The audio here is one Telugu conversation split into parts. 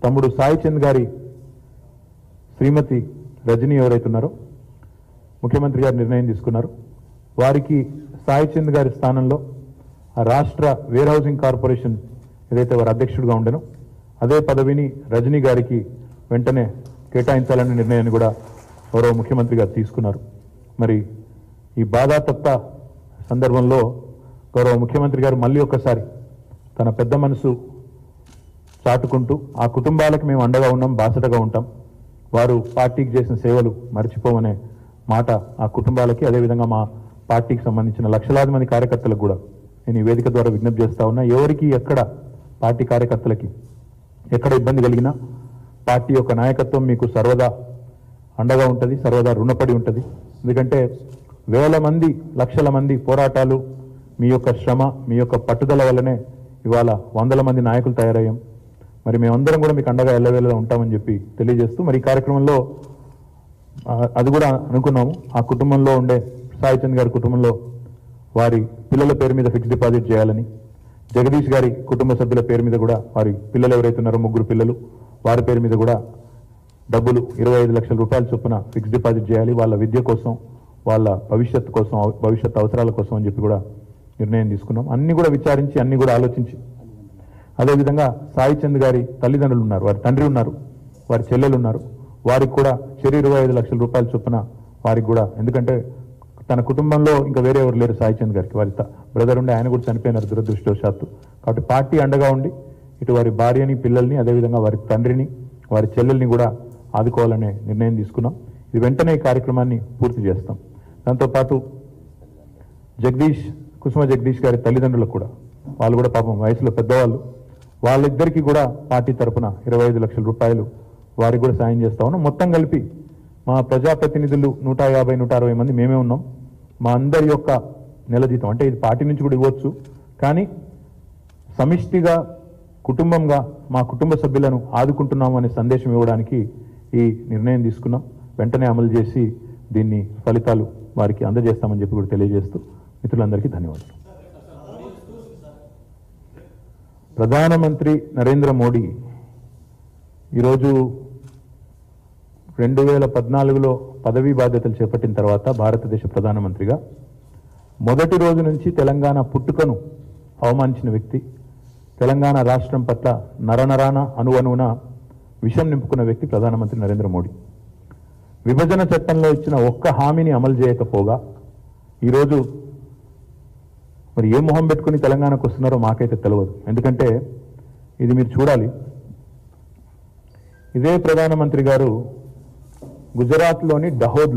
తమ్ముడు సాయి చంద్ గారి శ్రీమతి రజనీ ఎవరైతే ఉన్నారో ముఖ్యమంత్రి గారు నిర్ణయం తీసుకున్నారు. వారికి సాయి చంద్ గారి స్థానంలో ఆ రాష్ట్ర వేర్ హౌసింగ్ కార్పొరేషన్ ఏదైతే వారు అధ్యక్షుడిగా ఉండేనో అదే పదవిని రజనీ గారికి వెంటనే కేటాయించాలనే నిర్ణయాన్ని కూడా గౌరవ ముఖ్యమంత్రి గారు తీసుకున్నారు. మరి ఈ బాధాతప్త సందర్భంలో గౌరవ ముఖ్యమంత్రి గారు మళ్ళీ ఒక్కసారి తన పెద్ద మనసు చాటుకుంటూ ఆ కుటుంబాలకు మేము అండగా ఉన్నాం, బాసటగా ఉంటాం, వారు పార్టీకి చేసిన సేవలు మర్చిపోమనే మాట ఆ కుటుంబాలకి, అదేవిధంగా మా పార్టీకి సంబంధించిన లక్షలాది మంది కార్యకర్తలకు కూడా నేను ఈ వేదిక ద్వారా విజ్ఞప్తి చేస్తా ఉన్నా. ఎవరికి ఎక్కడ పార్టీ కార్యకర్తలకి ఎక్కడ ఇబ్బంది కలిగినా పార్టీ యొక్క నాయకత్వం మీకు సర్వదా అండగా ఉంటుంది, సర్వదా రుణపడి ఉంటుంది. ఎందుకంటే వేల మంది లక్షల మంది పోరాటాలు, మీ యొక్క శ్రమ, మీ యొక్క పట్టుదల వల్లనే ఇవాళ వందల మంది నాయకులు తయారయ్యాం. మరి మేమందరం కూడా మీకు అండగా ఎల్లవేళలా ఉంటామని చెప్పి తెలియజేస్తూ మరి ఈ కార్యక్రమంలో అది కూడా అనుకున్నాము. ఆ కుటుంబంలో ఉండే సాయి చంద్ గారి కుటుంబంలో వారి పిల్లల పేరు మీద ఫిక్స్డ్ డిపాజిట్ చేయాలని, జగదీష్ గారి కుటుంబ సభ్యుల పేరు మీద కూడా వారి పిల్లలు ఎవరైతే ఉన్నారో 3 పిల్లలు వారి పేరు మీద కూడా డబ్బులు 25 లక్షల రూపాయల చొప్పున ఫిక్స్డ్ డిపాజిట్ చేయాలి, వాళ్ళ విద్య కోసం, వాళ్ళ భవిష్యత్తు కోసం, భవిష్యత్ అవసరాల కోసం అని చెప్పి కూడా నిర్ణయం తీసుకున్నాం. అన్ని కూడా విచారించి, అన్ని కూడా ఆలోచించి, అదేవిధంగా సాయి చంద్ గారి తల్లిదండ్రులు ఉన్నారు, వారి తండ్రి ఉన్నారు, వారి చెల్లెలు ఉన్నారు, వారికి కూడా 25 లక్షల రూపాయల చొప్పున వారికి కూడా, ఎందుకంటే తన కుటుంబంలో ఇంకా వేరే ఎవరు లేరు సాయి చంద్ గారికి, వారి బ్రదర్ ఉండి ఆయన కూడా చనిపోయినారు దురదృష్టవశాత్తు. కాబట్టి పార్టీ అండగా ఉండి ఇటు వారి భార్యని, పిల్లల్ని, అదేవిధంగా వారి తండ్రిని, వారి చెల్లెల్ని కూడా ఆదుకోవాలనే నిర్ణయం తీసుకున్నాం. ఇది వెంటనే ఈ కార్యక్రమాన్ని పూర్తి చేస్తాం. దాంతోపాటు కుసుమ జగదీష్ గారి తల్లిదండ్రులకు కూడా, వాళ్ళు కూడా పాపం వయసులో పెద్దవాళ్ళు, వాళ్ళిద్దరికీ కూడా పార్టీ తరఫున 25 లక్షల రూపాయలు వారికి కూడా సాయం చేస్తా ఉన్నాం. మొత్తం కలిపి మా ప్రజాప్రతినిధులు 150-160 మంది మేమే ఉన్నాం. మా అందరి యొక్క నెల జీతం అంటే ఇది పార్టీ నుంచి కూడా ఇవ్వచ్చు, కానీ సమిష్టిగా కుటుంబంగా మా కుటుంబ సభ్యులను ఆదుకుంటున్నాము అనే సందేశం ఇవ్వడానికి ఈ నిర్ణయం తీసుకున్నాం. వెంటనే అమలు చేసి దీన్ని ఫలితాలు వారికి అందజేస్తామని చెప్పి కూడా తెలియజేస్తూ మిత్రులందరికీ ధన్యవాదాలు. ప్రధానమంత్రి నరేంద్ర మోడీ ఈరోజు 2014లో పదవీ బాధ్యతలు చేపట్టిన తర్వాత భారతదేశ ప్రధానమంత్రిగా మొదటి రోజు నుంచి తెలంగాణ పుట్టుకను అవమానించిన వ్యక్తి, తెలంగాణ రాష్ట్రం పట్ల నరనరాన అణువణువున విషం నింపుకున్న వ్యక్తి ప్రధానమంత్రి నరేంద్ర మోడీ. విభజన చట్టంలో ఇచ్చిన ఒక్క హామీని అమలు చేయకపోగా ఈరోజు మరి ఏ మొహం పెట్టుకుని తెలంగాణకు వస్తున్నారో మాకైతే తెలియదు. ఎందుకంటే ఇది మీరు చూడాలి, ఇదే ప్రధానమంత్రి గారు గుజరాత్లోని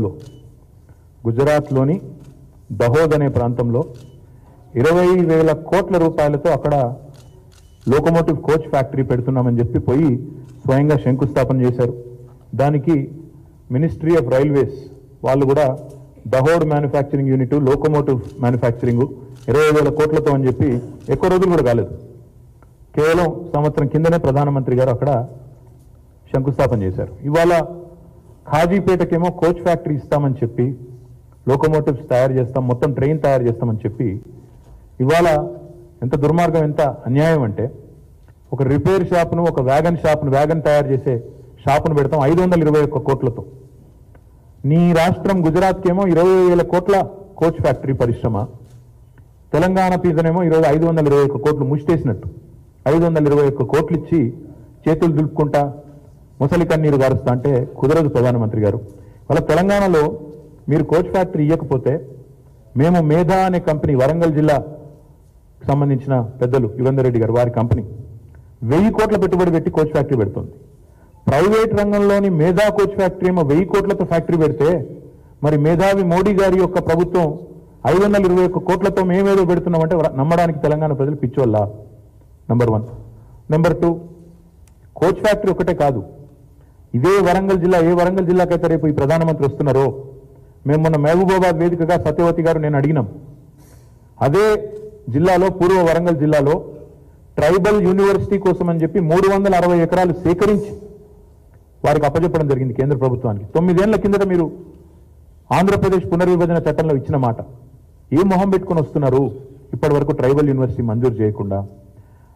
దహోద్ అనే ప్రాంతంలో 20,000 కోట్ల రూపాయలతో అక్కడ లోకోమోటివ్ కోచ్ ఫ్యాక్టరీ పెడుతున్నామని చెప్పి పోయి స్వయంగా శంకుస్థాపన చేశారు. దానికి మినిస్ట్రీ ఆఫ్ రైల్వేస్ వాళ్ళు కూడా Dahod manufacturing unit, locomotive manufacturing 20,000 కోట్లతో అని చెప్పి ఎక్కువ రోజులు కూడా కాలేదు, కేవలం సంవత్సరం కిందనే ప్రధానమంత్రి గారు అక్కడ శంకుస్థాపన చేశారు. ఇవాళ ఖాజీపేటకేమో కోచ్ ఫ్యాక్టరీ ఇస్తామని చెప్పి, లోకోమోటివ్స్ తయారు చేస్తాం, మొత్తం ట్రైన్ తయారు చేస్తామని చెప్పి, ఇవాళ ఎంత దుర్మార్గం, ఎంత అన్యాయం అంటే ఒక రిపేర్ షాప్ను, ఒక వ్యాగన్ తయారు చేసే షాపును పెడతాం 521 కోట్లతో. నీ రాష్ట్రం గుజరాత్కేమో 20,000 కోట్ల కోచ్ ఫ్యాక్టరీ పరిశ్రమ, తెలంగాణ పీజనేమో ఈరోజు 521 కోట్లు ముష్టేసినట్టు 521 కోట్లు ఇచ్చి చేతులు దులుపుకుంటా ముసలి కన్నీరు గారుస్తా అంటే కుదరదు ప్రధానమంత్రి గారు. వాళ్ళ తెలంగాణలో మీరు కోచ్ ఫ్యాక్టరీ ఇవ్వకపోతే మేము మేధా అనే కంపెనీ, వరంగల్ జిల్లా సంబంధించిన పెద్దలు యుగంధర్ రెడ్డి గారు, వారి కంపెనీ 1000 కోట్ల పెట్టుబడి పెట్టి కోచ్ ఫ్యాక్టరీ పెడుతుంది. ప్రైవేట్ రంగంలోని మేధా కోచ్ ఫ్యాక్టరీ ఏమో 1000 కోట్లతో ఫ్యాక్టరీ పెడితే, మరి మేధావి మోడీ గారి యొక్క ప్రభుత్వం 521 కోట్లతో మేమేదో పెడుతున్నామంటే నమ్మడానికి తెలంగాణ ప్రజలు పిచ్చోళ్ళ? నెంబర్ 1. నెంబర్ 2, కోచ్ ఫ్యాక్టరీ ఒకటే కాదు, ఇదే వరంగల్ జిల్లా, ఏ వరంగల్ జిల్లాకైతే రేపు ఈ ప్రధానమంత్రి వస్తున్నారో, మేము మొన్న మహబూబాబాద్ వేదికగా సత్యవతి గారు నేను అడిగినాం, అదే జిల్లాలో, పూర్వ వరంగల్ జిల్లాలో ట్రైబల్ యూనివర్సిటీ కోసం అని చెప్పి 360 ఎకరాలు సేకరించి వారికి అప్పచెప్పడం జరిగింది కేంద్ర ప్రభుత్వానికి. 9 ఏళ్ల కిందట మీరు ఆంధ్రప్రదేశ్ పునర్విభజన చట్టంలో ఇచ్చిన మాట. ఏ మొహం పెట్టుకుని వస్తున్నారు ఇప్పటి వరకు ట్రైబల్ యూనివర్సిటీ మంజూరు చేయకుండా?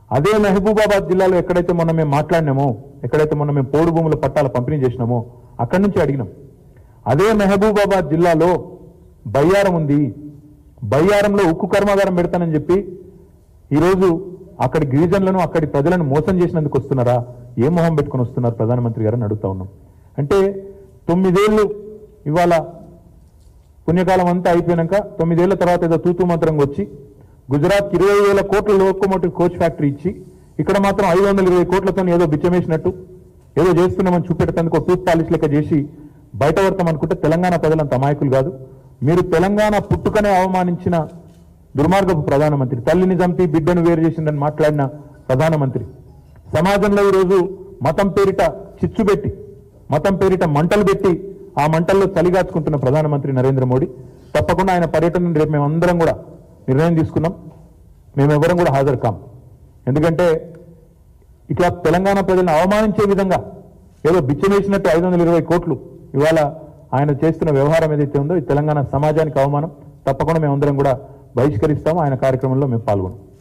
అదే మహబూబాబాద్ జిల్లాలో ఎక్కడైతే మొన్న మేము మాట్లాడినామో, ఎక్కడైతే మొన్న మేము పోడు భూముల పట్టాల పంపిణీ చేసినామో అక్కడి నుంచి అడిగినాం. అదే మహబూబాబాద్ జిల్లాలో బయ్యారం ఉంది, బయ్యారంలో ఉక్కు కర్మాగారం పెడతానని చెప్పి ఈరోజు అక్కడి గిరిజనులను అక్కడి ప్రజలను మోసం చేసినందుకు వస్తున్నారా? ఏ మొహం పెట్టుకుని వస్తున్నారు ప్రధానమంత్రి గారని అడుగుతా ఉన్నాం. అంటే 9 ఏళ్ళు ఇవాళ పుణ్యకాలం అంతా అయిపోయినాక 9 ఏళ్ల తర్వాత ఏదో తూతూ మంత్రంగా వచ్చి గుజరాత్ 20,000 కోట్ల లోకోమోటివ్ కోచ్ ఫ్యాక్టరీ ఇచ్చి ఇక్కడ మాత్రం 520 కోట్లతో ఏదో బిచ్చమేసినట్టు ఏదో చేస్తున్నామని చూపెట్టేందుకు టూత్ పాలిష్ లెక్క చేసి బయట పడతాం అనుకుంటే తెలంగాణ ప్రజలంత అమాయకులు కాదు. మీరు తెలంగాణ పుట్టుకనే అవమానించిన దుర్మార్గపు ప్రధానమంత్రి, తల్లిని చంపి బిడ్డను వేరు చేసిందని మాట్లాడిన ప్రధానమంత్రి, సమాజంలో ఈరోజు మతం పేరిట చిచ్చు పెట్టి, మతం పేరిట మంటలు పెట్టి ఆ మంటల్లో చలిగాచుకుంటున్న ప్రధానమంత్రి నరేంద్ర మోడీ. తప్పకుండా ఆయన పర్యటన రేపు మేమందరం కూడా నిర్ణయం తీసుకున్నాం. మేమెవరం కూడా హాజరు కాం. ఎందుకంటే ఇట్లా తెలంగాణ ప్రజలను అవమానించే విధంగా ఏదో బిచ్చమేసినట్టు 520 కోట్లు ఇవాళ ఆయన చేస్తున్న వ్యవహారం ఏదైతే ఉందో ఈ తెలంగాణ సమాజానికి అవమానం. తప్పకుండా మేమందరం కూడా బహిష్కరిస్తాము. ఆయన కార్యక్రమంలో మేము పాల్గొన్నాం.